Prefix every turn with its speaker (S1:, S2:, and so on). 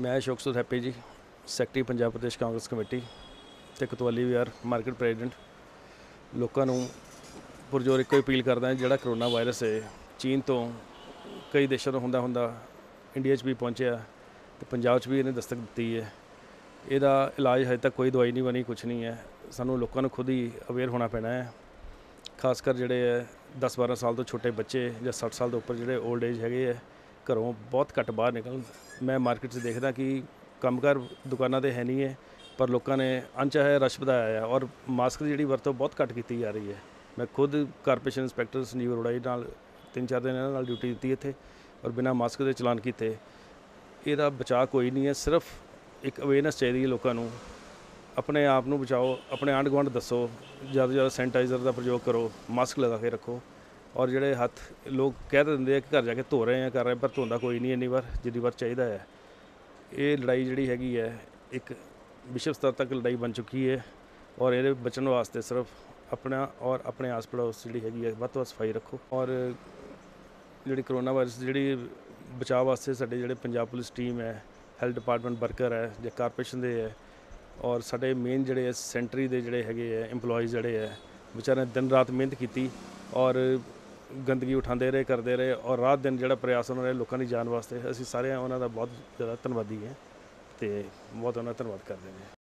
S1: मैं Ashok Sood happy ji, secretary Punjab Pradesh Congress committee ते कोतवाली विहार मार्केट प्रेजिडेंट। लोगों को पुरजोर एक अपील करदा है, जिहड़ा करोना वायरस है चीन तो कई देशों तो हुंदा इंडिया भी पहुँचा तो पंजाब भी इन्हें दस्तक दी है। ਇਹਦਾ इलाज हजे तक कोई दवाई नहीं बनी, कुछ नहीं है। सानू लोगों को खुद ही अवेयर होना पैना है, खासकर जोड़े 10-12 साल तो छोटे बच्चे या 60 साल के उपर जोड़े ओल्ड एज है घरों बहुत घट बाहर निकल। मैं मार्केट से देखदा कि कामगार दुकानों पर है नहीं है, पर लोगों ने अनचाहे रश बढ़ाया है और मास्क की जी वरतों बहुत घट की जा रही है। मैं खुद कारपोरेशन इंस्पैक्टर संजीव अरोड़ा जी नाल 3-4 दिन इन्हां नाल ड्यूटी दी इत्थे और बिना मास्क के चलान किए। ਇਹਦਾ बचाव कोई नहीं है, सिर्फ एक अवेयरनेस चाहिए लोगों को। अपने आप को बचाओ, अपने आंढ गुआंढ दसो, ज़्यादा से ज़्यादा सैनिटाइज़र का प्रयोग करो, मास्क लगा के रखो। और जोड़े हथ लोग कह देंगे कि घर जाके धो रहे हैं कर रहे हैं, पर धोंदा कोई नहीं इन्नी बार जितनी बार चाहिए है। ये लड़ाई जी हैगी है एक विश्व स्तर तक लड़ाई बन चुकी है और ये बचने वास्ते सिर्फ अपना और अपने आस पड़ोस जी हैगी है वध तो सफाई रखो। और जी करोना वायरस जी बचाव वास्ते साडे जिहड़े पंजाब पुलिस टीम है, हैल्थ डिपार्टमेंट वर्कर है जो कारपोरेशन दे है और साडे मेन जिहड़े सेंटरी दे जिहड़े हैगे है इंपलॉयज़ जिहड़े है बेचारे दिन रात मेहनत की और गंदगी उठाते रहे करते रहे और रात दिन जिहड़ा प्रयास उन्होंने लोगों की जान वास्ते असीं सारे उन्हों का बहुत ज़्यादा धन्नवादी हैं तो बहुत उन्होंने धन्नवाद करते हैं।